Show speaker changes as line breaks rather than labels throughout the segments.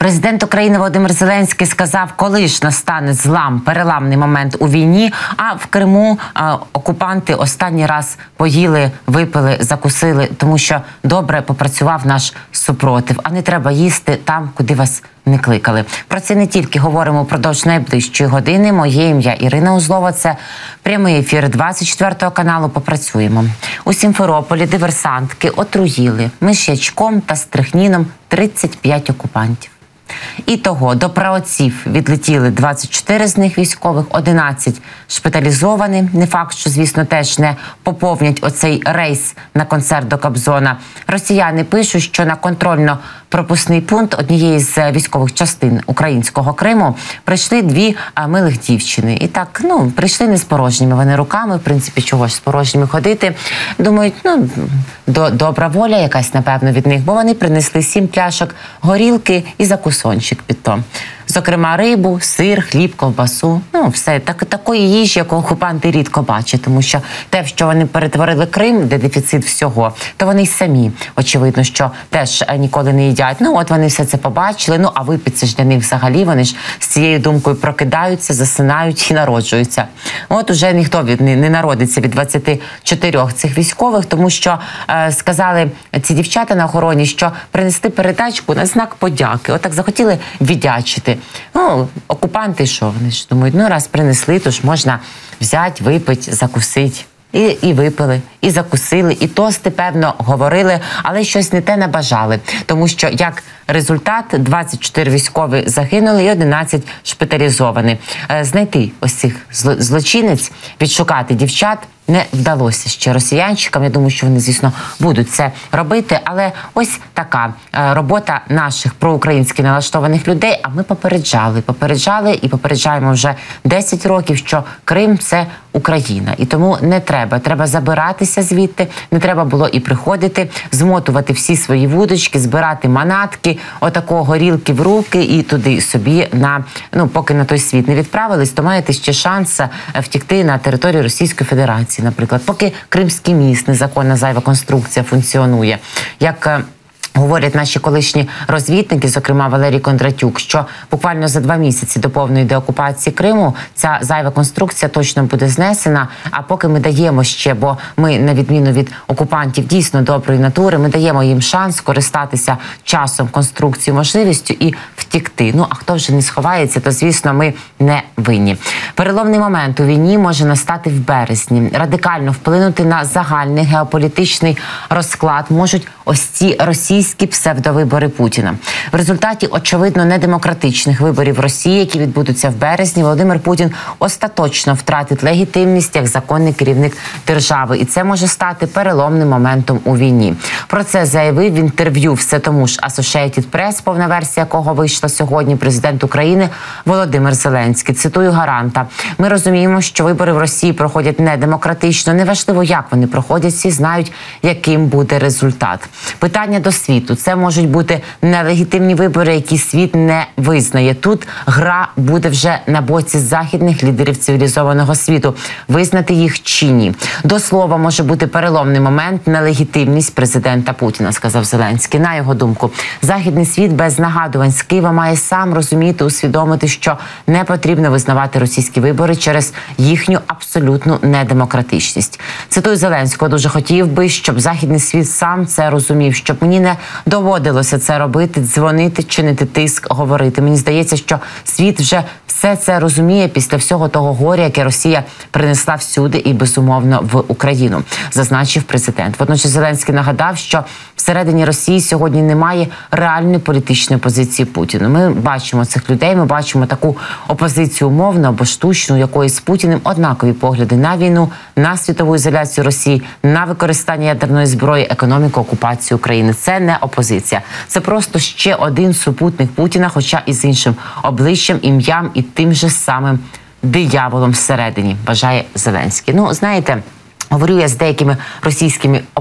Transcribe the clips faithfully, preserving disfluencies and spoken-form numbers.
Президент України Володимир Зеленський сказав, коли ж настане злам, переламний момент у війні, а в Криму а, окупанти останній раз поїли, випили, закусили, тому що добре попрацював наш супротив, а не треба їсти там, куди вас не кликали. Про це не тільки говоримо впродовж найближчої години. Моє ім'я Ірина Узлова. Це прямий ефір двадцять четвертого каналу «Попрацюємо». У Сімферополі диверсантки отруїли миш'ячком та стрихніном тридцять п'ять окупантів. Ітого до праотців відлетіли двадцять чотири з них військових, одинадцять шпиталізовані. Не факт, що, звісно, теж не поповнять оцей рейс на концерт до Кобзона. Росіяни пишуть, що на контрольно-пропускний пункт однієї з військових частин українського Криму прийшли дві а, милих дівчини. І так, ну, прийшли не з порожніми вони руками, в принципі, чого ж з порожніми ходити. Думають, ну, до, добра воля якась, напевно, від них, бо вони принесли сім пляшок горілки і закусончик під то. Зокрема, рибу, сир, хліб, ковбасу. Ну, все. Так, такої їжі, яку окупанти рідко бачать. Тому що те, в що вони перетворили Крим, де дефіцит всього, то вони й самі, очевидно, що теж ніколи не їдять. Ну, от вони все це побачили. Ну, а випити ж для них взагалі. Вони ж з цією думкою прокидаються, засинають і народжуються. От уже ніхто від, не, не народиться від двадцяти чотирьох цих військових, тому що е, сказали ці дівчата на охороні, що принести передачку на знак подяки. Отак захотіли віддячити. Ну, окупанти що? Вони ж думають, ну раз принесли, то ж можна взяти, випити, закусити. І, і випили, і закусили, і тости, певно, говорили, але щось не те набажали. Тому що, як результат, двадцять чотири військові загинули і одинадцять шпиталізовані. Знайти ось цих злочинець, відшукати дівчат не вдалося ще росіянчикам. Я думаю, що вони, звісно, будуть це робити. Але ось така робота наших проукраїнськи налаштованих людей. А ми попереджали, попереджали і попереджаємо вже десять років, що Крим – це Україна. І тому не треба. Треба забиратися звідти, не треба було і приходити, змотувати всі свої вудочки, збирати манатки, отакого горілки в руки і туди собі, на, ну, поки на той світ не відправились, то маєте ще шанс втікти на територію Російської Федерації, наприклад, поки Кримський міст, незаконна зайва конструкція функціонує. Як говорять наші колишні розвідники, зокрема Валерій Кондратюк, що буквально за два місяці до повної деокупації Криму ця зайва конструкція точно буде знесена, а поки ми даємо ще, бо ми, на відміну від окупантів дійсно доброї натури, ми даємо їм шанс скористатися часом, конструкцією, можливістю і втікти. Ну, а хто вже не сховається, то, звісно, ми не винні. Переломний момент у війні може настати в березні. Радикально вплинути на загальний геополітичний розклад можуть ось ці російські псевдовибори Путіна. В результаті, очевидно, недемократичних виборів Росії, які відбудуться в березні, Володимир Путін остаточно втратить легітимність як законний керівник держави. І це може стати переломним моментом у війні. Про це заявив в інтерв'ю все тому ж Associated Press, повна версія якого вийшла сьогодні, президент України Володимир Зеленський. Цитую гаранта. «Ми розуміємо, що вибори в Росії проходять недемократично. Неважливо, як вони проходять, всі знають, яким буде результат. Питання до світу. Це можуть бути нелегітимні вибори, які світ не визнає. Тут гра буде вже на боці західних лідерів цивілізованого світу. Визнати їх чи ні. До слова, може бути переломний момент, нелегітимність президента Путіна», сказав Зеленський. На його думку, західний світ без нагадувань з Києва має сам розуміти, усвідомити, що не потрібно визнавати російські вибори через їхню абсолютну недемократичність. Цитую Зеленського, дуже хотів би, щоб західний світ сам це розумів, щоб мені не доводилося це робити, дзвонити, чинити тиск, говорити. Мені здається, що світ вже все це розуміє після всього того горя, яке Росія принесла всюди і, безумовно, в Україну, зазначив президент. Водночас Зеленський нагадав, що всередині Росії сьогодні немає реальної політичної позиції Путіну. Ми бачимо цих людей, ми бачимо таку опозицію умовну або штучну, у якої з Путіним однакові погляди на війну, на світову ізоляцію Росії, на використання ядерної зброї, економіку, окупацію України. Це не опозиція. Це просто ще один супутник Путіна, хоча і з іншим обличчям, ім'ям і тим же самим дияволом всередині, вважає Зеленський. Ну, знаєте, говорю я з деякими російськими опозиціями,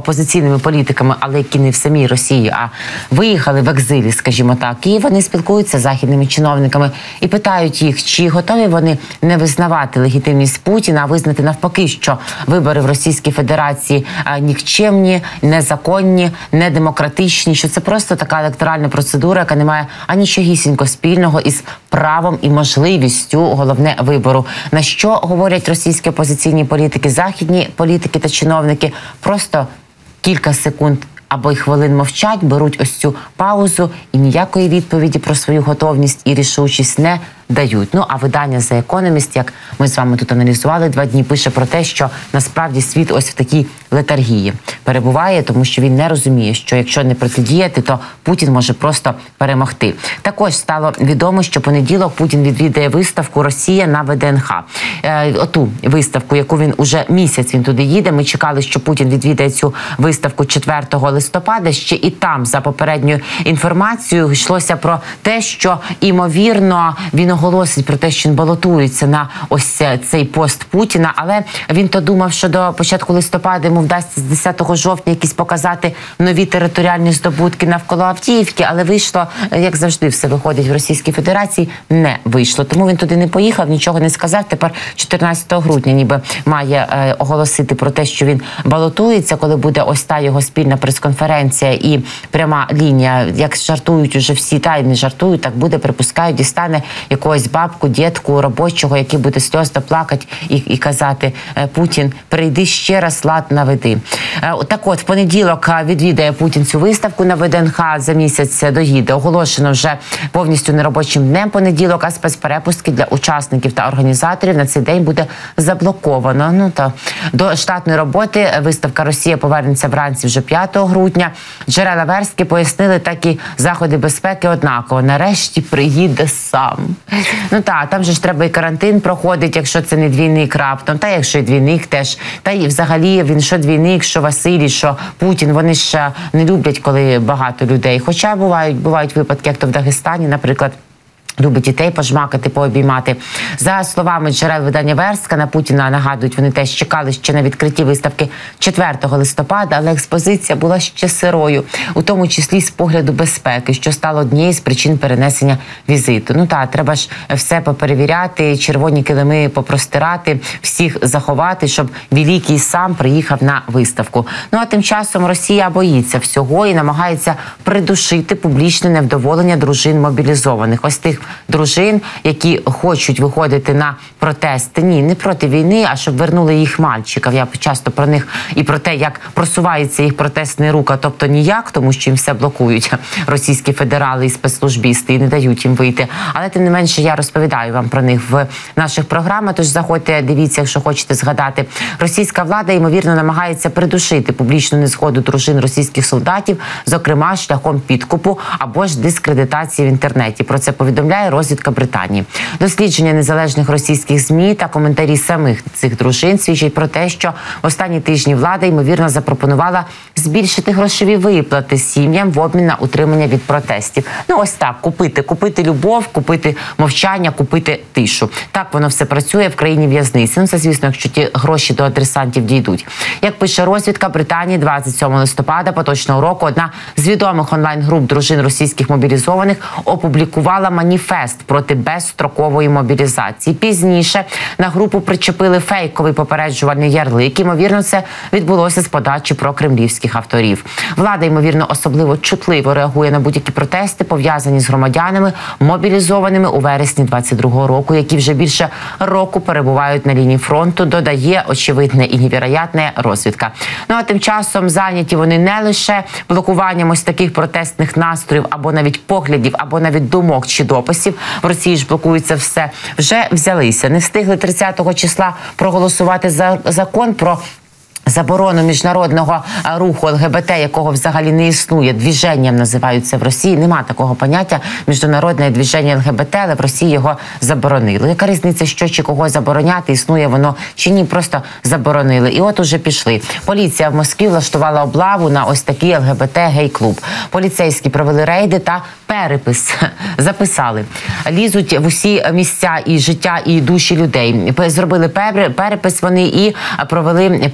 опозиційними політиками, але які не в самій Росії, а виїхали в екзилі, скажімо так. І вони спілкуються з західними чиновниками і питають їх, чи готові вони не визнавати легітимність Путіна, а визнати навпаки, що вибори в Російській Федерації нікчемні, незаконні, недемократичні, що це просто така електоральна процедура, яка не має анічогісінько спільного із правом і можливістю, головне, вибору. На що говорять російські опозиційні політики, західні політики та чиновники? Просто кілька секунд або й хвилин мовчать, беруть ось цю паузу і ніякої відповіді про свою готовність і рішучість не дають. Ну, а видання The Economist, як ми з вами тут аналізували два дні, пише про те, що насправді світ ось в такій летаргії перебуває, тому що він не розуміє, що якщо не протидіяти, то Путін може просто перемогти. Також стало відомо, що понеділок Путін відвідає виставку «Росія» на Ве Де Ен Ха. Е, оту виставку, яку він уже місяць він туди їде. Ми чекали, що Путін відвідає цю виставку четвертого листопада. Ще і там, за попередньою інформацією, йшлося про те, що, імовірно, він оголосить про те, що він балотується на ось цей пост Путіна, але він то думав, що до початку листопада йому вдасться з десятого жовтня якісь показати нові територіальні здобутки навколо Авдіївки, але вийшло, як завжди все виходить в Російській Федерації, не вийшло. Тому він туди не поїхав, нічого не сказав. Тепер чотирнадцятого грудня ніби має е, оголосити про те, що він балотується, коли буде ось та його спільна прес-конференція і пряма лінія, як жартують уже всі, та й не жартують, так буде, припускають, дістане якогось бабку, дідку, робочого, який буде сльозно плакати і, і казати: Путін, прийди ще раз, лад наведи. Так от, в понеділок відвідає Путін цю виставку на Ве Де Ен Ха, за місяць доїде. Оголошено вже повністю неробочим днем понеділок, а спецперепустки для учасників та організаторів на цей день буде заблоковано. Ну, то до штатної роботи виставка «Росія» повернеться вранці вже п'ятого грудня. Джерела верстки пояснили, такі заходи безпеки однаково. Нарешті приїде сам. Ну так, там же ж треба і карантин проходить, якщо це не двійник раптом, та якщо і двійник теж. Та і взагалі він що двійник, що Василій, що Путін, вони ж не люблять, коли багато людей. Хоча бувають, бувають випадки, як то в Дагестані, наприклад, любить дітей пожмакати, пообіймати. За словами джерел видання «Верстка», на Путіна, нагадують, вони теж чекали ще на відкритті виставки четвертого листопада, але експозиція була ще сирою, у тому числі з погляду безпеки, що стало однією з причин перенесення візиту. Ну так, треба ж все поперевіряти, червоні килими попростирати, всіх заховати, щоб Великий сам приїхав на виставку. Ну а тим часом Росія боїться всього і намагається придушити публічне невдоволення дружин мобілізованих. Ось тих дружин, які хочуть виходити на протести. Ні, не проти війни, а щоб вернули їх мальчиків. Я часто про них і про те, як просувається їх протестний рух, а тобто ніяк, тому що їм все блокують російські федерали і спецслужбісти і не дають їм вийти. Але тим не менше я розповідаю вам про них в наших програмах, тож заходьте, дивіться, якщо хочете згадати. Російська влада, ймовірно, намагається придушити публічну незгоду дружин російських солдатів, зокрема шляхом підкупу або ж дискредитації в інтернеті. Про це повідомляє розвідка Британії. Дослідження незалежних російських ЗМІ та коментарі самих цих дружин свідчать про те, що в останні тижні влада, ймовірно, запропонувала збільшити грошові виплати сім'ям в обмін на утримання від протестів. Ну ось так, купити, купити любов, купити мовчання, купити тишу. Так воно все працює в країні в'язниці. Ну це, звісно, якщо ті гроші до адресантів дійдуть. Як пише розвідка Британії, двадцять сьомого листопада поточного року одна з відомих онлайн-груп дружин російських мобілізованих опублікувала маніфест проти безстрокової мобілізації. Пізніше на групу причепили фейковий попереджувальний ярлик. Ймовірно, це відбулося з подачі прокремлівських авторів. Влада, ймовірно, особливо чутливо реагує на будь-які протести, пов'язані з громадянами, мобілізованими у вересні двадцять другого року, які вже більше року перебувають на лінії фронту, додає очевидне і невероятне розвідка. Ну а тим часом зайняті вони не лише блокуванням ось таких протестних настроїв, або навіть поглядів, або навіть думок чи дописів. В Росії ж блокується все. Вже взялися. Не встигли тридцятого числа проголосувати за закон про заборону міжнародного руху Ел Ге Бе Те, якого взагалі не існує. Двіженням називаються в Росії. Нема такого поняття міжнародне двіження Ел Ге Бе Те, але в Росії його заборонили. Яка різниця, що чи кого забороняти, існує воно чи ні, просто заборонили. І от уже пішли. Поліція в Москві влаштувала облаву на ось такий Ел Ге Бе Те гей-клуб. Поліцейські провели рейди та перепис записали. Лізуть в усі місця і життя, і душі людей. Зробили перепис вони і провели перепис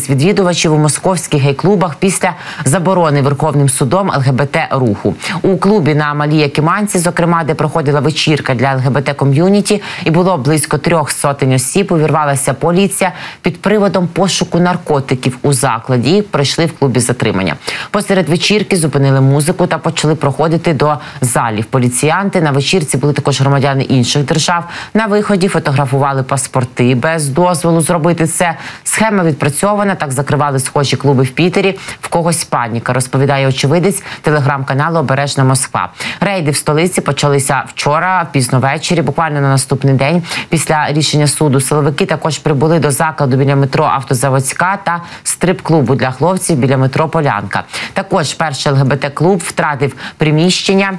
кількість відвідувачів у московських гей-клубах після заборони Верховним судом ЛГБТ-руху. У клубі на Малій Якиманці, зокрема, де проходила вечірка для ЛГБТ-ком'юніті і було близько трьох сотень осіб, увірвалася поліція під приводом пошуку наркотиків у закладі і пройшли в клубі затримання. Посеред вечірки зупинили музику та почали проходити до залів. Поліціянти на вечірці були також громадяни інших держав. На виході фотографували паспорти без дозволу зробити це. Схема відпрацьована, так закривали схожі клуби в Пітері. В когось паніка, розповідає очевидець телеграм-каналу «Обережна Москва». Рейди в столиці почалися вчора, пізно ввечері, буквально на наступний день. Після рішення суду силовики також прибули до закладу біля метро «Автозаводська» та стрип-клубу для хлопців біля метро «Полянка». Також перший ЛГБТ-клуб втратив приміщення.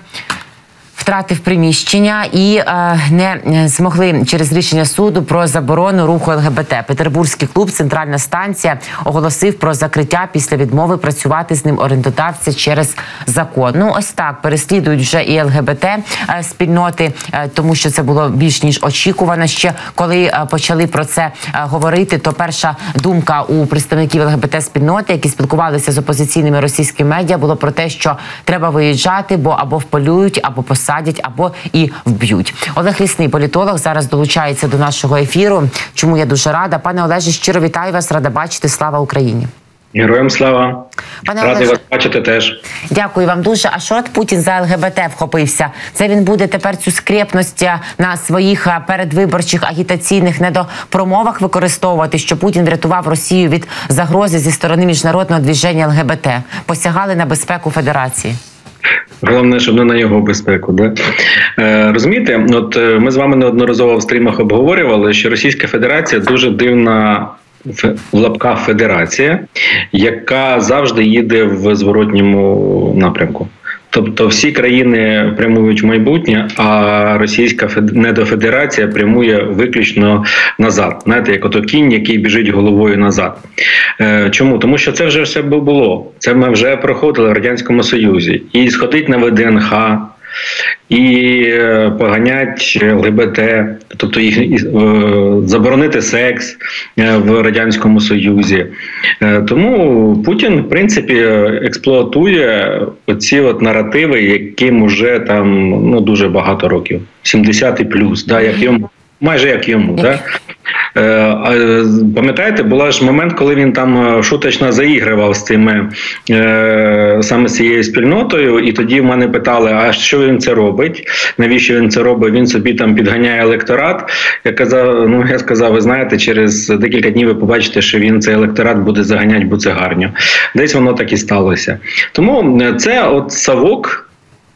Втратив приміщення і е, не змогли через рішення суду про заборону руху ЛГБТ. Петербурзький клуб «Центральна станція» оголосив про закриття після відмови працювати з ним орендодавця через закон. Ну, ось так, переслідують вже і ЛГБТ-спільноти, е, тому що це було більш ніж очікувано. Ще коли е, почали про це е, говорити, то перша думка у представників ЛГБТ-спільноти, які спілкувалися з опозиційними російськими медіа, було про те, що треба виїжджати, бо або вполюють, або посадять, або і вб'ють. Олег Лісний, політолог, зараз долучається до нашого ефіру, чому я дуже рада. Пане Олеже, щиро вітаю вас, рада бачити. Слава Україні!
Героям слава!
Пане
Радий
Олеже,
вас бачити теж.
Дякую вам дуже. А що от Путін за ЛГБТ вхопився? Це він буде тепер цю скрєпність на своїх передвиборчих агітаційних недопромовах використовувати, що Путін врятував Росію від загрози зі сторони міжнародного движення ЛГБТ? Посягали на безпеку Федерації.
Головне, щоб не на його безпеку. Да? Е, розумієте, от ми з вами неодноразово в стрімах обговорювали, що Російська Федерація дуже дивна в лапках федерація, яка завжди їде в зворотньому напрямку. Тобто всі країни прямують в майбутнє, а Російська недофедерація прямує виключно назад. Знаєте, як ото кінь, який біжить головою назад. Е, чому? Тому що це вже все було. Це ми вже проходили в Радянському Союзі. І сходить на В Д Н Х, і поганять ЛГБТ, тобто їх е, заборонити секс в Радянському Союзі. Е, тому Путін, в принципі, експлуатує оці от наративи, яким уже там ну дуже багато років, сімдесят і плюс, да, як йому, майже як йому, да. Е, пам'ятаєте, був ж момент, коли він там шуточно заігрував з цими, е, саме з цією спільнотою, і тоді в мене питали, а що він це робить, навіщо він це робить, він собі там підганяє електорат. Я казав, ну я сказав, ви знаєте, через декілька днів ви побачите, що він цей електорат буде заганяти буцегарню. Десь воно так і сталося. Тому це от совок,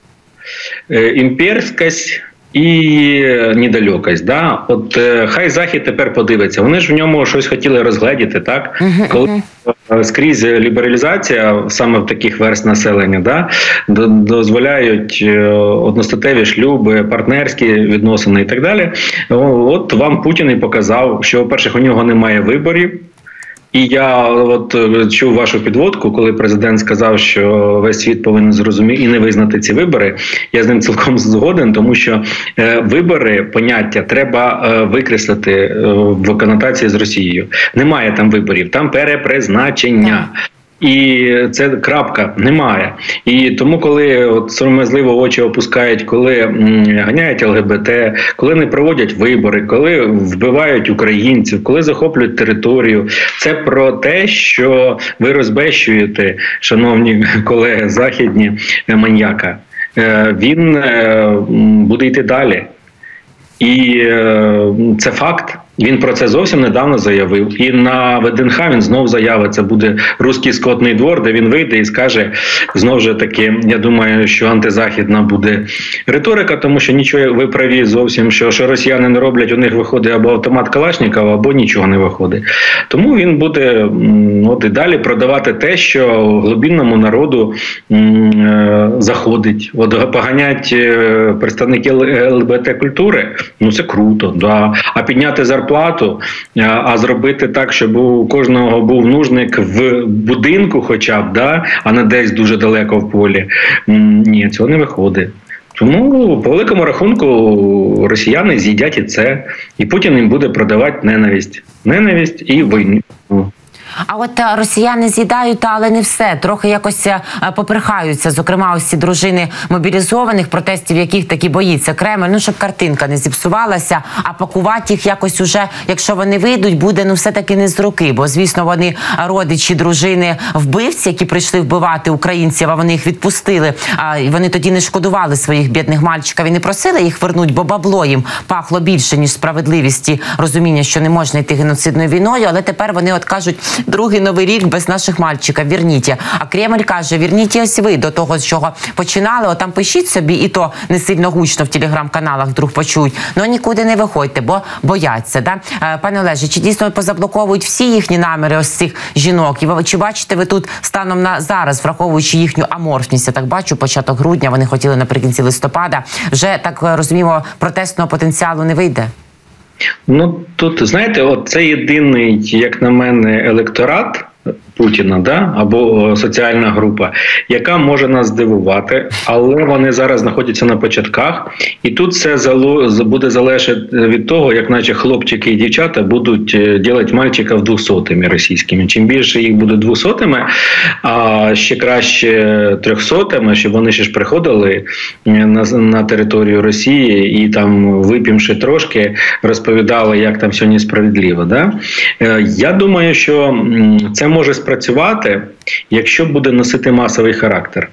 е, імперськость і недалекость, да? От е, хай Захід тепер подивиться. Вони ж в ньому щось хотіли розгледіти, так? Uh-huh, Коли uh-huh. скрізь лібералізація, саме в таких верст населення, да? дозволяють е, одностатеві шлюби, партнерські відносини і так далі. От вам Путін і показав, що, по-перше, у нього немає виборів. І я от чув вашу підводку, коли президент сказав, що весь світ повинен зрозуміти і не визнати ці вибори. Я з ним цілком згоден, тому що е, вибори, поняття, треба е, викреслити е, в конотації з Росією. Немає там виборів, там перепризначення. І це крапка, немає. І тому, коли от сором'язливо очі опускають, коли м, ганяють ЛГБТ, коли не проводять вибори, коли вбивають українців, коли захоплюють територію, це про те, що ви розбещуєте, шановні колеги західні, маньяка. Е, він е, буде йти далі. І е, це факт. Він про це зовсім недавно заявив. І на В Д Н Х він знов заявить, це буде Руський скотний двор, де він вийде і скаже, знов же таки, я думаю, що антизахідна буде риторика, тому що нічого, ви праві зовсім, що, що росіяни не роблять, у них виходить або автомат Калашнікова, або нічого не виходить. Тому він буде от і далі продавати те, що глибинному народу м, заходить. От поганять представники Л Г Б Т-культури, ну це круто, да. А підняти зарплату, Плату, а зробити так, щоб у кожного був нужник в будинку хоча б, да, а не десь дуже далеко в полі. Ні, цього не виходить. Тому, по великому рахунку, росіяни з'їдять і це, і Путін їм буде продавати ненависть. Ненависть і війну.
А от а, росіяни з'їдають, та, але не все. Трохи якось а, поприхаються. Зокрема, ось ці дружини мобілізованих, протестів яких таки боїться Кремль, ну, щоб картинка не зіпсувалася, а пакувати їх якось уже, якщо вони вийдуть, буде, ну, все-таки не з руки. Бо, звісно, вони родичі, дружини вбивці, які прийшли вбивати українців, а вони їх відпустили. А, і вони тоді не шкодували своїх бідних мальчиків і не просили їх вернуть, бо бабло їм пахло більше, ніж справедливість і розуміння, що не можна йти геноцидною війною, але тепер вони от кажуть, другий новий рік без наших мальчиків, вірніть. А Кремль каже, вірніть ось ви до того, з чого починали, от там пишіть собі, і то не сильно гучно в телеграм-каналах вдруг почують, ну нікуди не виходьте, бо бояться. Да? Пане Олеже, чи дійсно позаблоковують всі їхні наміри ось цих жінок? І ви, чи бачите ви тут станом на зараз, враховуючи їхню аморфність, я так бачу, початок грудня, вони хотіли наприкінці листопада, вже, так розуміємо, протестного потенціалу не вийде?
Ну, тут, знаєте, от це єдиний, як на мене, електорат Путіна, да, або соціальна група, яка може нас здивувати, але вони зараз знаходяться на початках, і тут все буде залежати від того, як наче хлопчики і дівчата будуть робити мальчиків двохсотими російськими. Чим більше їх буде двохсотими, а ще краще трьохсотими, щоб вони ще ж приходили на, на територію Росії і там, вип'ємши трошки, розповідали, як там сьогодні справедливо. Да? Я думаю, що це може спрацювати, якщо буде носити масовий характер.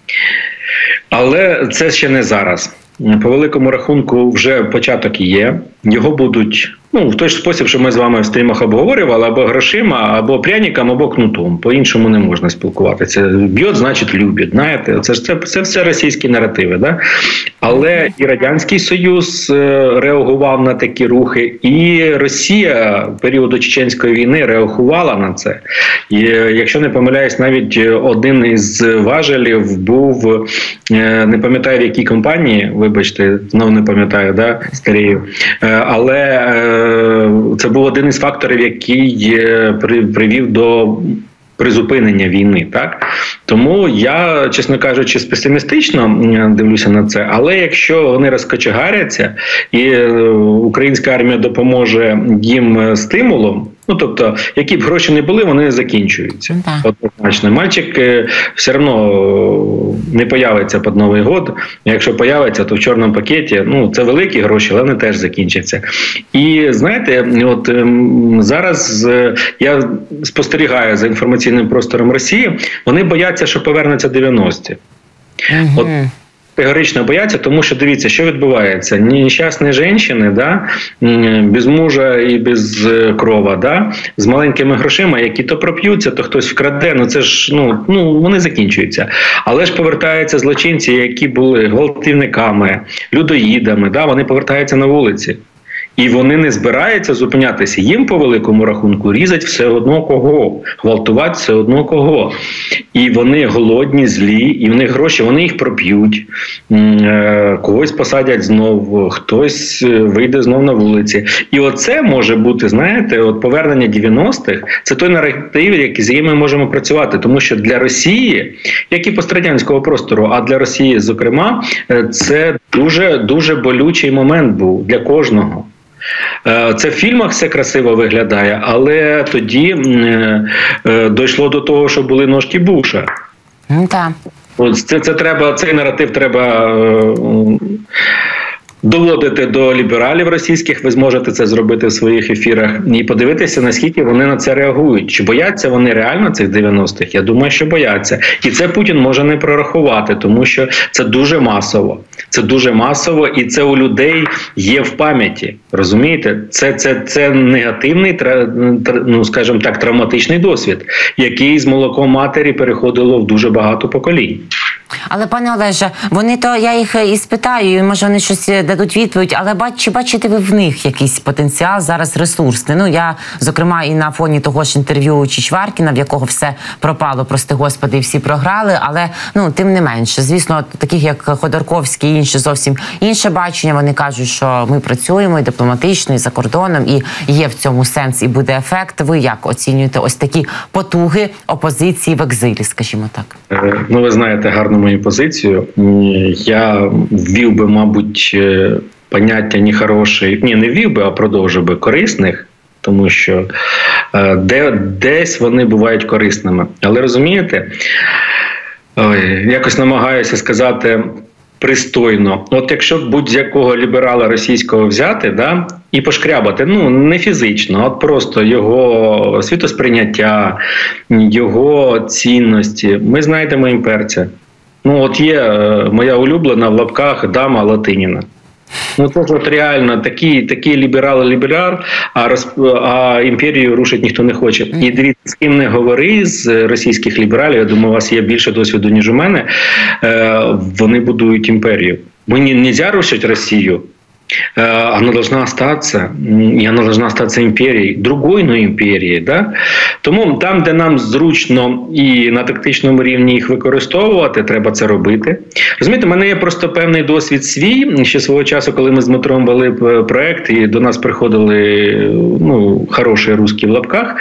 Але це ще не зараз. По великому рахунку вже початок є. Його будуть, ну, в той ж спосіб, що ми з вами в стрімах обговорювали, або грошима, або пряником, або кнутом. По-іншому не можна спілкуватися. Б'ють, значить, любить. Знаєте, це, це, це все російські наративи. Да? Але і Радянський Союз реагував на такі рухи, і Росія в періоду Чеченської війни реагувала на це. І, якщо не помиляюсь, навіть один із важелів був, не пам'ятаю в якій компанії, вибачте, знову не пам'ятаю, да, старію, але це був один із факторів, який привів до призупинення війни, так? Тому я, чесно кажучи, песимістично дивлюся на це, але якщо вони розкочегаряться і українська армія допоможе їм стимулом, ну, тобто, які б гроші не були, вони закінчуються. Однозначно. Мальчик все одно не появиться під Новий год. Якщо появиться, то в чорному пакеті, ну, це великі гроші, але вони теж закінчаться. І, знаєте, от зараз я спостерігаю за інформаційним простором Росії, вони бояться, що повернуться дев'яності. Угу. От категорично бояться, тому що, дивіться, що відбувається. Нещасні жінки, да, без мужа і без крова, да, з маленькими грошима, які то проп'ються, то хтось вкраде, ну це ж, ну, ну вони закінчуються. Але ж повертаються злочинці, які були гвалтівниками, людоїдами, да, вони повертаються на вулиці. І вони не збираються зупинятися. Їм, по великому рахунку, різать все одно кого, гвалтувати все одно кого. І вони голодні, злі, і в них гроші, вони їх проп'ють, когось посадять знов, хтось вийде знов на вулиці. І оце може бути, знаєте, от повернення дев'яностих, це той наратив, який з яким ми можемо працювати. Тому що для Росії, як і пострадянського простору, а для Росії, зокрема, це дуже, дуже болючий момент був для кожного. Це в фільмах все красиво виглядає, але тоді е, е, дійшло до того, що були ножки Буша.
Ну, так.
Це, це треба, цей наратив треба е, доводити до лібералів російських, ви зможете це зробити в своїх ефірах, і подивитися, наскільки вони на це реагують. Чи бояться вони реально цих дев'яностих? Я думаю, що бояться. І це Путін може не прорахувати, тому що це дуже масово. Це дуже масово, і це у людей є в пам'яті. Розумієте? Це, це, це негативний, ну, скажімо так, травматичний досвід, який з молоком матері переходило в дуже багато поколінь.
Але, пане Олеже, вони то, я їх і спитаю, може вони щось дадуть відповідь, але бач, чи бачите ви в них якийсь потенціал зараз ресурсний? Ну, я, зокрема, і на фоні того ж інтерв'ю Чичваркіна, в якого все пропало, прости господи, і всі програли, але, ну, тим не менше, звісно, таких як Ходорковський і інші зовсім інше бачення, вони кажуть, що ми працюємо і дипломатично, і за кордоном, і є в цьому сенс, і буде ефект. Ви як оцінюєте ось такі потуги опозиції в екзилі, скажімо так?
Ну, ви знаєте гарно мою позицію. Я ввів би, мабуть, поняття нехороших, ні, не ввів би, а продовжив би корисних тому що е, де, десь вони бувають корисними. Але розумієте, ой, якось намагаюся сказати пристойно. От якщо будь-якого ліберала російського взяти, да, і пошкрябати, ну, не фізично, а от просто його світосприйняття, його цінності, ми знайдемо імперця. Ну, от є моя улюблена в лапках дама Латиніна. Ну, це ж от реально такий, такий ліберал-ліберал, а, роз, а імперію рушить ніхто не хоче. І дивіться, з ким не говори з російських лібералів, я думаю, у вас є більше досвіду, ніж у мене, е, вони будують імперію. Мені не можна рушити Росію, э, она должна остаться, и она должна остаться империей, другой, но империей. Да? Тому там, де нам зручно і на тактичному рівні їх використовувати, треба це робити. Розумієте, в мене є просто певний досвід свій. Ще свого часу, коли ми з Дмитром вели проект, і до нас приходили, ну, хороші русські в лапках,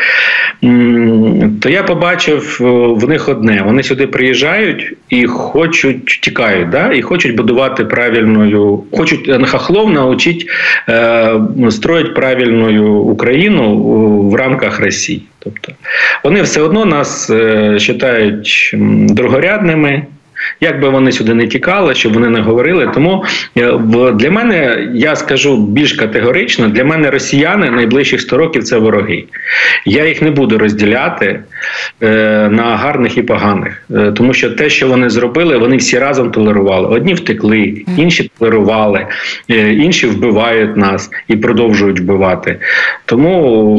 то я побачив в них одне. Вони сюди приїжджають і хочуть, тікають, да? І хочуть будувати правильною, хочуть на хохлов научить е, строїть правильну Україну в рамках Росії. Тобто вони все одно нас е, вважають другорядними, як би вони сюди не тікали, щоб вони не говорили. Тому для мене, я скажу більш категорично, для мене росіяни найближчих сто років – це вороги. Я їх не буду розділяти е, на гарних і поганих. Е, тому що те, що вони зробили, вони всі разом толерували. Одні втекли, інші толерували, е, інші вбивають нас і продовжують вбивати. Тому,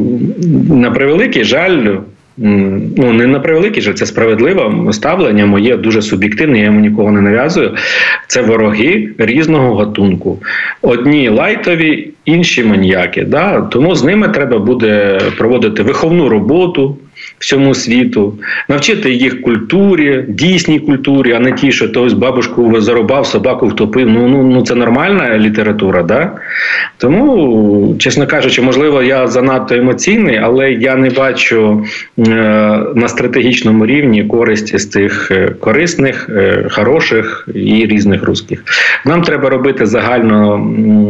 на превеликий жаль, ну, не на превеликий жаль, це справедливе ставлення моє, дуже суб'єктивне, я йому нікого не нав'язую. Це вороги різного гатунку. Одні лайтові, інші маніяки. Да? Тому з ними треба буде проводити виховну роботу всьому світу, навчити їх культурі, дійсній культурі, а не ті, що хтось бабушку зарубав, собаку втопив. Ну, ну, ну це нормальна література, да? Тому, чесно кажучи, можливо, я занадто емоційний, але я не бачу е, на стратегічному рівні користі з тих корисних, е, хороших і різних русських. Нам треба робити загально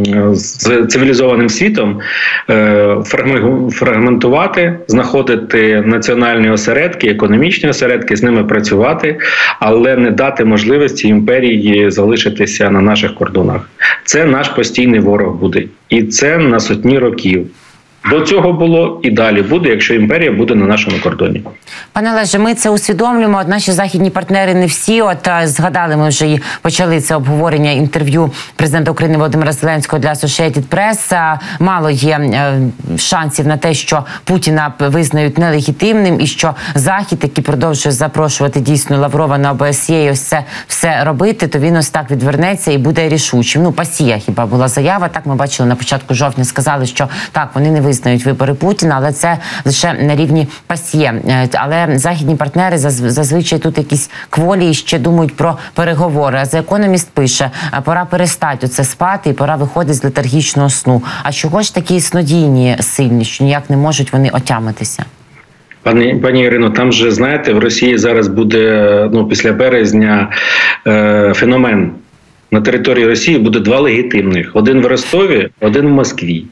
з цивілізованим світом, е, фрагментувати, знаходити національні осередки, економічні осередки, з ними працювати, але не дати можливості імперії залишитися на наших кордонах. Це наш постійний ворог буде. І це на сотні років. До цього було і далі буде, якщо імперія буде на нашому кордоні.
Пане Олеже, ми це усвідомлюємо. От наші західні партнери не всі. От згадали, ми вже і почали це обговорення інтерв'ю президента України Володимира Зеленського для Associated Press. Мало є шансів на те, що Путіна визнають нелегітимним і що Захід, який продовжує запрошувати дійсно Лаврова на О Б С Є і ось це все робити, то він ось так відвернеться і буде рішучим. Ну, пасія хіба була заява. Так ми бачили на початку жовтня, сказали, що так, вони не визнають вибори Путіна, але це лише на рівні пасьє. Але західні партнери зазвичай тут якісь кволі і ще думають про переговори. А The Economist пише, пора перестати оце спати і пора виходити з летаргічного сну. А чого ж такі снодійні сильні, що ніяк не можуть вони отямитися?
Пані, пані Ірино, там же, знаєте, в Росії зараз буде, ну, після березня е, феномен. На території Росії буде два легітимних. Один в Ростові, один в Москві.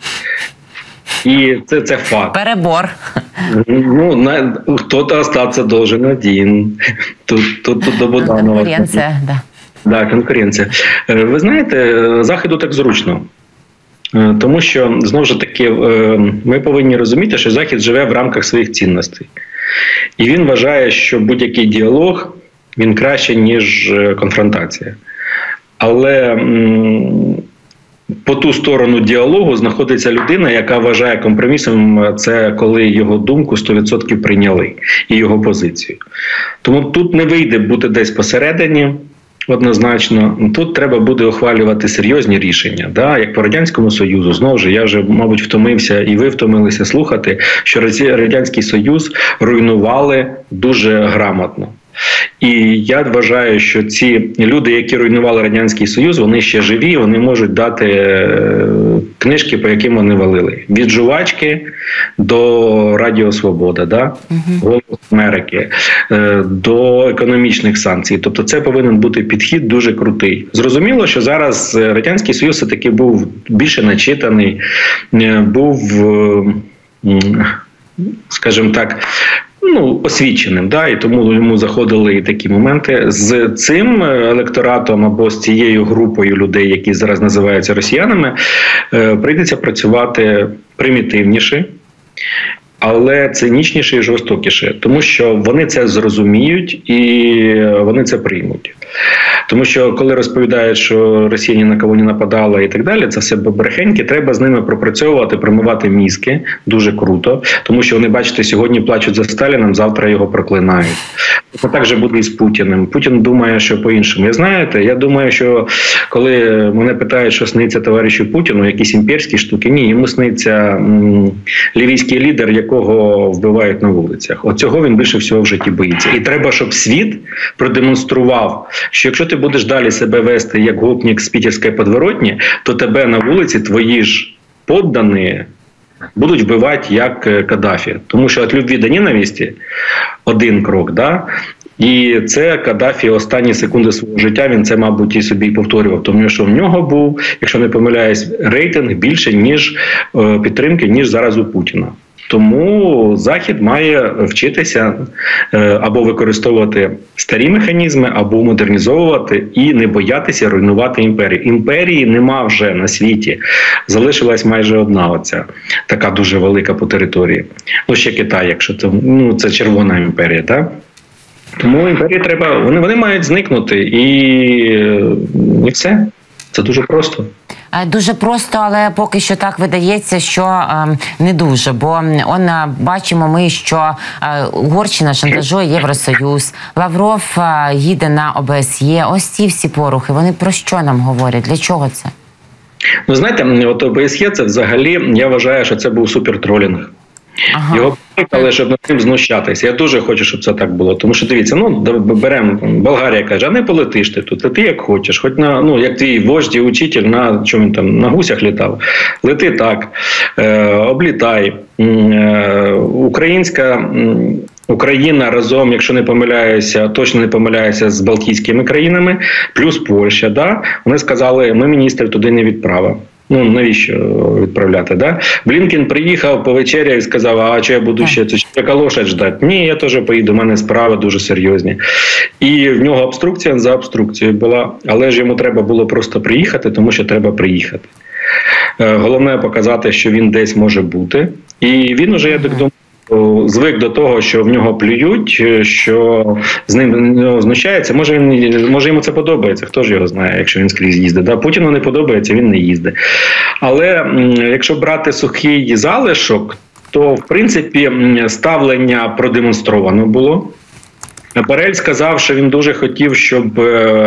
І це, це факт.
Перебор.
Ну, на, хто-то остаться должен один. Тут, тут, тут до Буданова.
Конкуренція, да.
Да, конкуренція. Ви знаєте, Заходу так зручно. Тому що, знову ж таки, ми повинні розуміти, що Захід живе в рамках своїх цінностей. І він вважає, що будь-який діалог, він краще, ніж конфронтація. Але по ту сторону діалогу знаходиться людина, яка вважає компромісом це, коли його думку сто відсотків прийняли і його позицію. Тому тут не вийде бути десь посередині, однозначно. Тут треба буде ухвалювати серйозні рішення. Да? Як по Радянському Союзу. Знову ж, я вже, мабуть, втомився, і ви втомилися слухати, що Радянський Союз руйнували дуже грамотно. І я вважаю, що ці люди, які руйнували Радянський Союз, вони ще живі, вони можуть дати книжки, по яким вони валили. Від жувачки до Радіо Свобода, да? Угу. Голос Америки, до економічних санкцій. Тобто це повинен бути підхід дуже крутий. Зрозуміло, що зараз Радянський Союз все-таки був більше начитаний, був скажімо так, ну, освіченим, да, і тому йому заходили і такі моменти. З цим електоратом або з цією групою людей, які зараз називаються росіянами, прийдеться працювати примітивніше, але цинічніше і жорстокіше, тому що вони це зрозуміють і вони це приймуть. Тому що коли розповідають, що Росія ні на кого не нападала і так далі, це все брехеньки, треба з ними пропрацьовувати, промивати мізки, дуже круто, тому що вони, бачите, сьогодні плачуть за Сталіном, завтра його проклинають. Це так же буде і з Путіним. Путін думає, що по-іншому. І знаєте, я думаю, що коли мене питають, що сниться товаришу Путіну, якісь імперські штуки, ні, йому сниться м, лівійський лідер, якого вбивають на вулицях. От цього він більше всього в житті боїться. І треба, щоб світ продемонстрував, що якщо ти будеш далі себе вести як гопнік з Пітерської подворотні, то тебе на вулиці твої ж поддані будуть вбивати як Каддафі. Тому що від любві до ненависті один крок, да? І це Каддафі останні секунди свого життя, він це, мабуть, і собі повторював. Тому що в нього був, якщо не помиляюсь, рейтинг більше, ніж е, підтримки, ніж зараз у Путіна. Тому Захід має вчитися е, або використовувати старі механізми, або модернізовувати і не боятися руйнувати імперію. Імперії нема вже на світі. Залишилась майже одна оця, така дуже велика по території. Ну, ще Китай, якщо це, ну, це червона імперія, так? Тому імперії треба, вони, вони мають зникнути і, і все. Це дуже просто.
Дуже просто, але поки що так видається, що е, не дуже. Бо он, е, бачимо ми, що е, Угорщина шантажує Євросоюз, Лавров е, їде на О Б С Є. Ось ці всі порухи, вони про що нам говорять? Для чого це?
Ну, знаєте, от О Б С Є, це взагалі, я вважаю, що це був супертролінг. Ага. Його покликали, щоб над ним знущатися. Я дуже хочу, щоб це так було. Тому що, дивіться, ну, беремо, Болгарія каже, а не полетиш ти тут, лети як хочеш. Хоч на, ну, як твій вождь і учитель, на чому він там, на гусях літав. Лети так, е, облітай. Е, українська... Україна разом, якщо не помиляюся, точно не помиляюся, з Балтійськими країнами, плюс Польща, да? Вони сказали, ми міністрів туди не відправимо. Ну, навіщо відправляти, да? Блінкен приїхав, повечеряв і сказав, а що я буду ще, це яка лошадь ждати? Ні, я теж поїду, у мене справи дуже серйозні. І в нього обструкція за обструкцією була, але ж йому треба було просто приїхати, тому що треба приїхати. Головне показати, що він десь може бути. І він уже, я так думаю, звик до того, що в нього плюють, що з ним знущаються. Може, він, може йому це подобається, хто ж його знає, якщо він скрізь їздить. Да? Путіну не подобається, він не їздить. Але якщо брати сухий залишок, то, в принципі, ставлення продемонстровано було. Борель сказав, що він дуже хотів, щоб,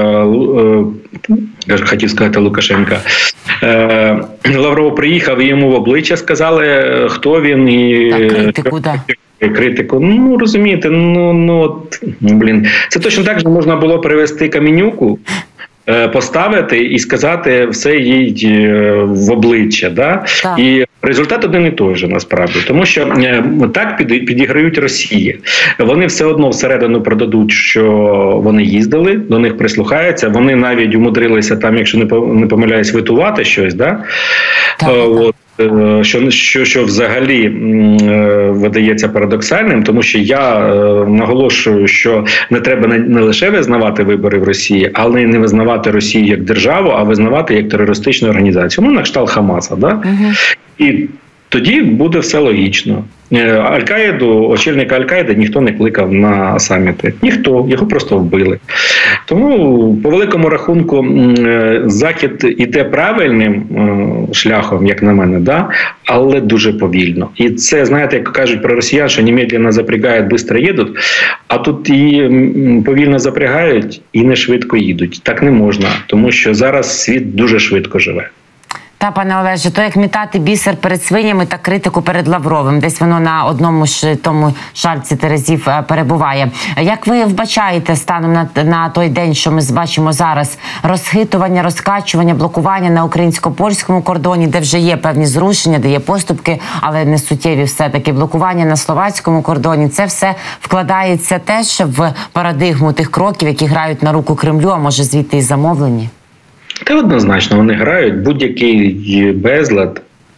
я хотів сказати Лукашенка, Лавров приїхав і йому в обличчя сказали, хто він і
так, критику, да.
критику. Ну, розумієте, ну, ну, блін. Це точно так же можна було привести Каменюку, поставити і сказати все їй в обличчя. Да? І результат один і той же, насправді. Тому що так підіграють Росії. Вони все одно всередину продадуть, що вони їздили, до них прислухаються. Вони навіть умудрилися там, якщо не помиляюсь, витувати щось. Да? Так, От. Що, що, що взагалі е, видається парадоксальним, тому що я е, наголошую, що не треба не, не лише визнавати вибори в Росії, але й не визнавати Росію як державу, а визнавати як терористичну організацію. Ну, на кшталт Хамаса. Да? Угу. І тоді буде все логічно. Аль-Каїду, очільника Аль-Каїди ніхто не кликав на саміти. Ніхто, його просто вбили. Тому, по великому рахунку, Захід іде правильним шляхом, як на мене, да? Але дуже повільно. І це, знаєте, як кажуть про росіян, що немедленно запрягають, швидко їдуть, а тут і повільно запрягають, і не швидко їдуть. Так не можна, тому що зараз світ дуже швидко живе.
Та, пане Олеже, то як мітати бісер перед свинями та критику перед Лавровим. Десь воно на одному ж тому шальці терезів перебуває. Як ви вбачаєте станом на, на той день, що ми бачимо зараз, розхитування, розкачування, блокування на українсько-польському кордоні, де вже є певні зрушення, де є поступки, але не суттєві все-таки, блокування на словацькому кордоні, це все вкладається теж в парадигму тих кроків, які грають на руку Кремлю, а може звідти і замовлені?
Та однозначно, вони грають будь-який безлад,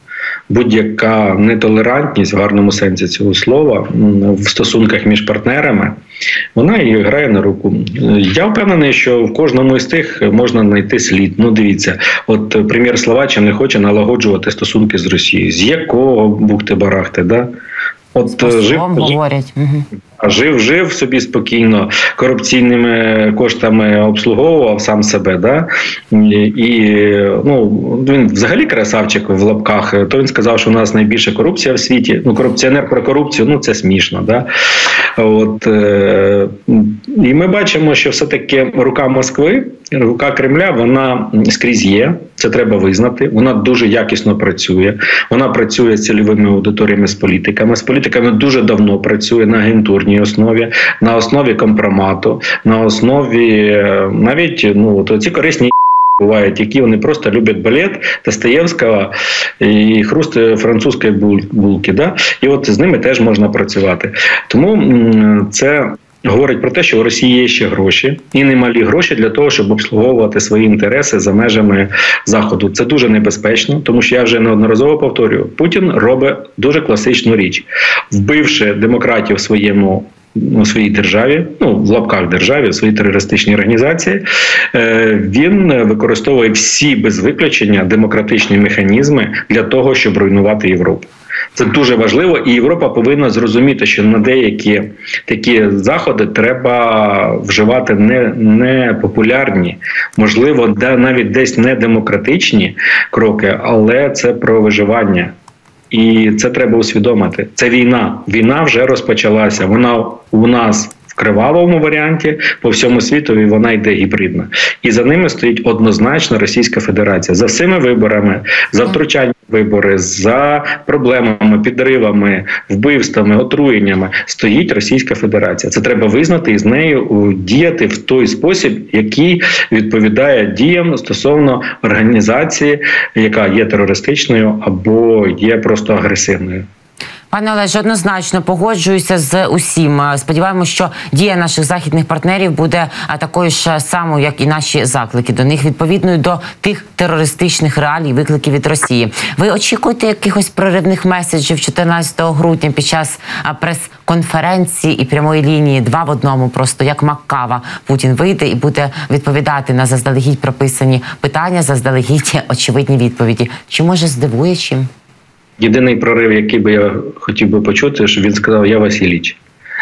будь-яка нетолерантність в гарному сенсі цього слова в стосунках між партнерами, вона і грає на руку. Я впевнений, що в кожному із тих можна знайти слід. Ну, дивіться, от прем'єр Словаччини хоче налагоджувати стосунки з Росією. З якого бухти-барахти, да? От жив,
говорять. Угу.
Жив, жив собі спокійно, корупційними коштами обслуговував сам себе, да? І ну, він взагалі красавчик в лапках, то він сказав, що у нас найбільша корупція в світі. Ну, корупціонер про корупцію, ну, це смішно, да? От, е- і ми бачимо, що все-таки рука Москви, рука Кремля, вона скрізь є, це треба визнати, вона дуже якісно працює, вона працює з цільовими аудиторіями, з політиками, з політиками дуже давно працює на агентурній основі, на основі компромату, на основі навіть, ну, то ці корисні бувають, які вони просто люблять балет Достоєвського і хруст французької булки, да? І от з ними теж можна працювати. Тому це говорить про те, що у Росії є ще гроші, і немалі гроші для того, щоб обслуговувати свої інтереси за межами Заходу. Це дуже небезпечно, тому що я вже неодноразово повторюю, Путін робить дуже класичну річ. Вбивши демократів в своєму у своїй державі, ну, в лапках державі, в своїй терористичній організації, він використовує всі без виключення демократичні механізми для того, щоб руйнувати Європу. Це дуже важливо, і Європа повинна зрозуміти, що на деякі такі заходи треба вживати не, не популярні, можливо, де, навіть десь не демократичні кроки, але це про виживання. І це треба усвідомити. Це війна. Війна вже розпочалася. Вона у нас в кривавому варіанті, по всьому світу вона йде гібридна. І за ними стоїть однозначно Російська Федерація. За всіми виборами, за втручання в вибори, за проблемами, підривами, вбивствами, отруєннями стоїть Російська Федерація. Це треба визнати і з нею діяти в той спосіб, який відповідає діям стосовно організації, яка є терористичною або є просто агресивною.
Пане Олеже, однозначно погоджуюся з усім. Сподіваємося, що дія наших західних партнерів буде такою ж самою, як і наші заклики до них, відповідною до тих терористичних реалій, викликів від Росії. Ви очікуєте якихось проривних меседжів чотирнадцятого грудня під час прес-конференції і прямої лінії, два в одному, просто як Маккава, Путін вийде і буде відповідати на заздалегідь прописані питання, заздалегідь очевидні відповіді. Чи може здивує чим?
Єдиний прорив, який би я хотів би почути, що він сказав «Я Васильович».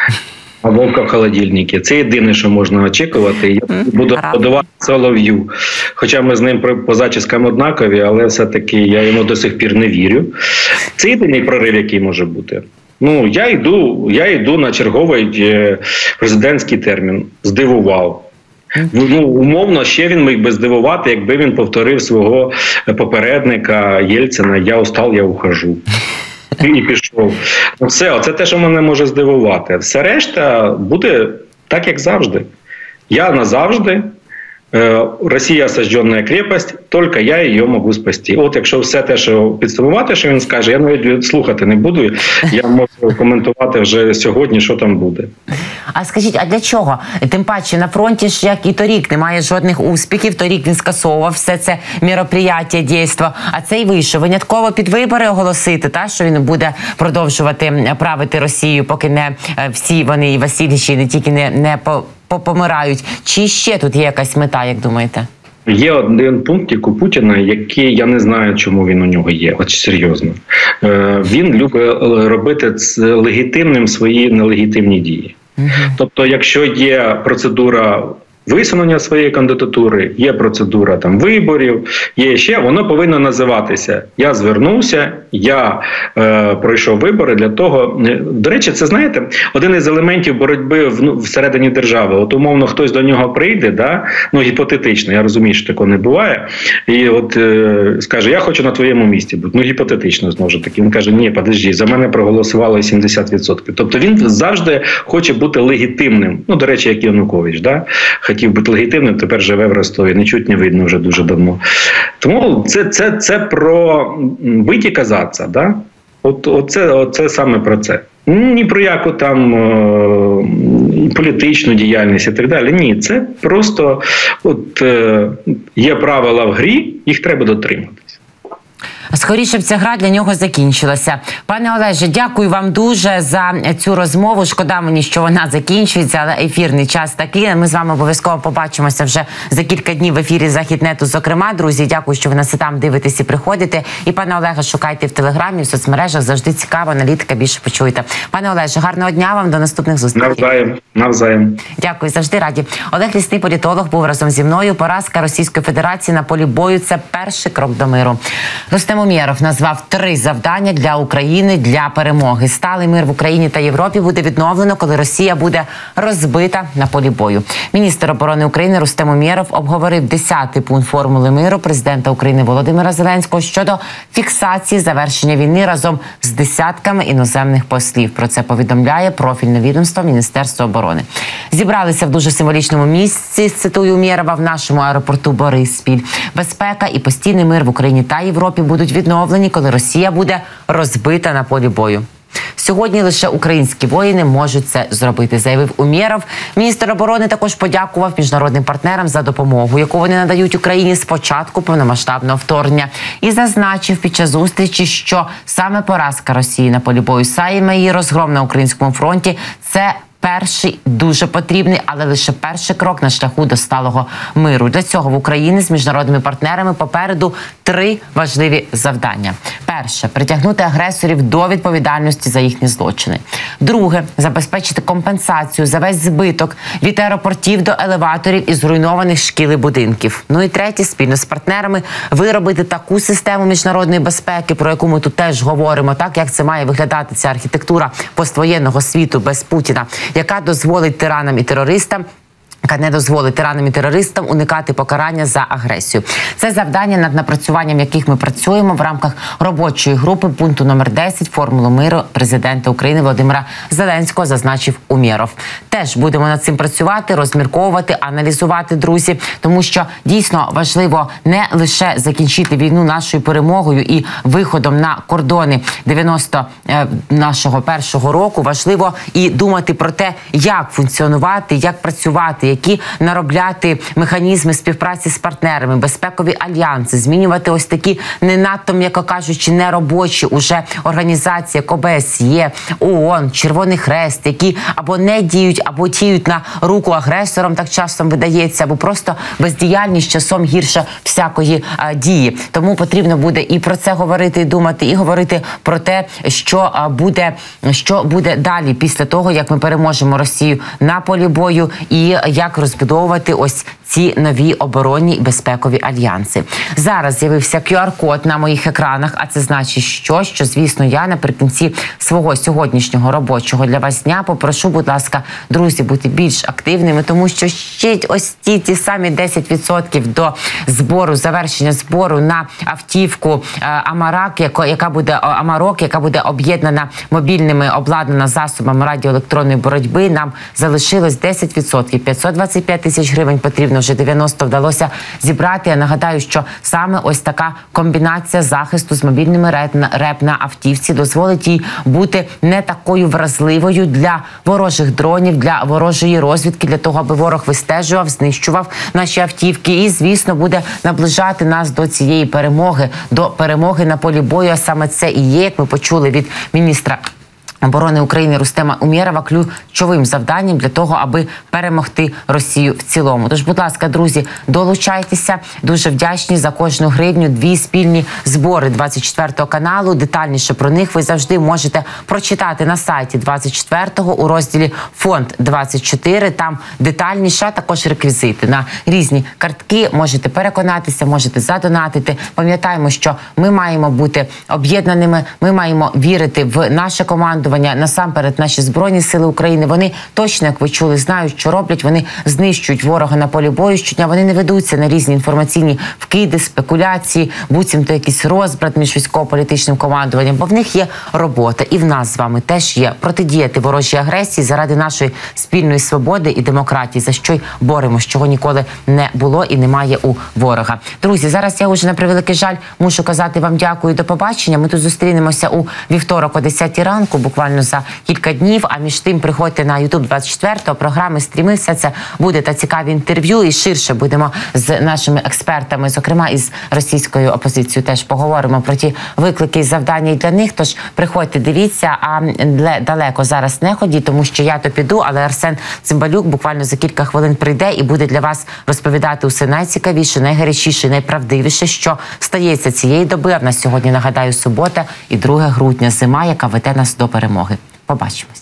А Вовка в холодильнику. Це єдине, що можна очікувати. Я буду подавати Солов'ю. Хоча ми з ним по зачіскам однакові, але все-таки я йому до сих пір не вірю. Це єдиний прорив, який може бути. Ну, я йду, я йду на черговий президентський термін. Здивував. Ну, умовно, ще він міг би здивувати, якби він повторив свого попередника Єльцина «Я устал, я ухожу». І пішов. Ну, все, це те, що мене може здивувати. Все решта буде так, як завжди. Я назавжди. Росія – сожжена крепость, тільки я її можу спасти. От якщо все те, що підсумувати, що він скаже, я навіть слухати не буду, я можу коментувати вже сьогодні, що там буде.
А скажіть, а для чого? Тим паче на фронті ж, як і торік, немає жодних успіхів, торік він скасовував все це мероприяття, дійство, а цей вийшов винятково під вибори оголосити, та, що він буде продовжувати правити Росію, поки не всі вони, і Васильовичі, не тільки не, не по помирають. Чи ще тут є якась мета, як думаєте?
Є один пункт у Путіна, який я не знаю, чому він у нього є. От серйозно. Він любить робити легітимним свої нелегітимні дії. Угу. Тобто, якщо є процедура висунення своєї кандидатури, є процедура там виборів, є ще, воно повинно називатися «Я звернувся, я е, пройшов вибори для того». До речі, це, знаєте, один із елементів боротьби в, ну, всередині держави. От, умовно, хтось до нього прийде, да? Ну, гіпотетично, я розумію, що такого не буває, і от е, скаже, я хочу на твоєму місці бути. Ну, гіпотетично, знову ж таки. Він каже, ні, подожди, за мене проголосувало сімдесят відсотків. Тобто він завжди хоче бути легітимним. Ну, до речі, як Янукович, да? Хотів бути легітимним, тепер живе в Ростові. Не чуть не видно вже дуже давно. Тому це, це, це про бить і казатися. Да? От, оце, оце саме про це. Ні про яку там е, політичну діяльність і так далі. Ні, це просто от, е, є правила в грі, їх треба дотриматися.
Скоріше б ця гра для нього закінчилася. Пане Олеже, дякую вам дуже за цю розмову. Шкода мені, що вона закінчується, але ефірний час такий. Ми з вами обов'язково побачимося вже за кілька днів в ефірі Західнету. Зокрема, друзі, дякую, що ви нас і там дивитесь і приходите. І пане Олега шукайте в Телеграмі, в соцмережах. Завжди цікаво, аналітика більше почуєте. Пане Олеже, гарного дня вам, до наступних зустрічей.
Навзаєм, навзаєм.
Дякую, завжди раді. Олег Лісний, політолог, був разом зі мною. Поразка Російської Федерації на полі бою – це перший крок до миру. Рустем Умєров назвав три завдання для України для перемоги. Сталий мир в Україні та Європі буде відновлено, коли Росія буде розбита на полі бою. Міністр оборони України Рустем Умєров обговорив десятий пункт формули миру президента України Володимира Зеленського щодо фіксації завершення війни разом з десятками іноземних послів. Про це повідомляє профільне відомство Міністерства оборони. Зібралися в дуже символічному місці, цитую Умєрова, в нашому аеропорту Бориспіль. Безпека і постійний мир в Україні та Європі будуть відновлені, коли Росія буде розбита на полі бою. Сьогодні лише українські воїни можуть це зробити, заявив Умєров. Міністр оборони також подякував міжнародним партнерам за допомогу, яку вони надають Україні з початку повномасштабного вторгнення. І зазначив під час зустрічі, що саме поразка Росії на полі бою, саме її розгром на українському фронті – це перший дуже потрібний, але лише перший крок на шляху до сталого миру. Для цього в Україні з міжнародними партнерами попереду три важливі завдання. Перше – притягнути агресорів до відповідальності за їхні злочини. Друге – забезпечити компенсацію за весь збиток від аеропортів до елеваторів і зруйнованих шкіл і будинків. Ну і третє – спільно з партнерами виробити таку систему міжнародної безпеки, про яку ми тут теж говоримо, так як це має виглядати ця архітектура поствоєнного світу без Путіна, яка дозволить тиранам і терористам яка не дозволить тиранам і терористам уникати покарання за агресію. Це завдання, над напрацюванням яких ми працюємо в рамках робочої групи пункту номер десять «Формулу миру» президента України Володимира Зеленського, зазначив Умєров. Теж будемо над цим працювати, розмірковувати, аналізувати, друзі, тому що дійсно важливо не лише закінчити війну нашою перемогою і виходом на кордони дев'яносто нашого першого року, важливо і думати про те, як функціонувати, як працювати, які наробляти механізми співпраці з партнерами, безпекові альянси, змінювати ось такі не надто, м'яко кажучи, неробочі уже організації, як О Б С Є, ООН, Червоний Хрест, які або не діють, або діють на руку агресорам, так часом видається, або просто бездіяльність часом гірше всякої а, дії. Тому потрібно буде і про це говорити, і думати, і говорити про те, що а, буде, що буде далі після того, як ми переможемо Росію на полі бою, і як розбудовувати ось ці нові оборонні і безпекові альянси. Зараз з'явився Q R код на моїх екранах, а це значить, що, що, звісно, я наприкінці свого сьогоднішнього робочого для вас дня попрошу, будь ласка, друзі, бути більш активними, тому що ще ось ті, ті самі десять відсотків до збору, завершення збору на автівку Амарак, яка буде, Амарок, яка буде об'єднана мобільними, обладнана засобами радіоелектронної боротьби, нам залишилось десять відсотків. п'ятсот двадцять п'ять тисяч гривень потрібно, вже дев'яносто вдалося зібрати. Я нагадаю, що саме ось така комбінація захисту з мобільними РЕП на автівці дозволить їй бути не такою вразливою для ворожих дронів, для ворожої розвідки, для того, аби ворог вистежував, знищував наші автівки і, звісно, буде наближати нас до цієї перемоги, до перемоги на полі бою. А саме це і є, як ми почули від міністра оборони України Рустема Умєрова, ключовим завданням для того, аби перемогти Росію в цілому. Тож, будь ласка, друзі, долучайтеся. Дуже вдячні за кожну гривню. Дві спільні збори двадцять четвертого каналу. Детальніше про них ви завжди можете прочитати на сайті двадцять четвертого у розділі «Фонд двадцять чотири». Там детальніше, а також реквізити на різні картки. Можете переконатися, можете задонатити. Пам'ятаємо, що ми маємо бути об'єднаними, ми маємо вірити в наше командування, насамперед наші Збройні Сили України. Вони точно, як ви чули, знають, що роблять. Вони знищують ворога на полі бою щодня. Вони не ведуться на різні інформаційні вкиди, спекуляції, буцімто якийсь розбрат між військово-політичним командуванням, бо в них є робота. І в нас з вами теж є протидіяти ворожій агресії заради нашої спільної свободи і демократії, за що й боремось, чого ніколи не було і немає у ворога. Друзі, зараз я вже, на превеликий жаль, мушу казати вам дякую, до побачення. Ми тут зустрінемося у вівторок о десятій ранку, буквально буквально за кілька днів. А між тим приходьте на Ютуб двадцять четвертого, програми, стріми, все це буде та цікаві інтерв'ю. І ширше будемо з нашими експертами, зокрема із російською опозицією, теж поговоримо про ті виклики і завдання і для них. Тож приходьте, дивіться, а далеко зараз не ходіть, тому що я то піду, але Арсен Цимбалюк буквально за кілька хвилин прийде і буде для вас розповідати усе найцікавіше, найгарячіше, найправдивіше, що стається цієї доби. А в нас сьогодні, нагадаю, субота і друге грудня, зима, яка веде нас до перемоги. Побачимось.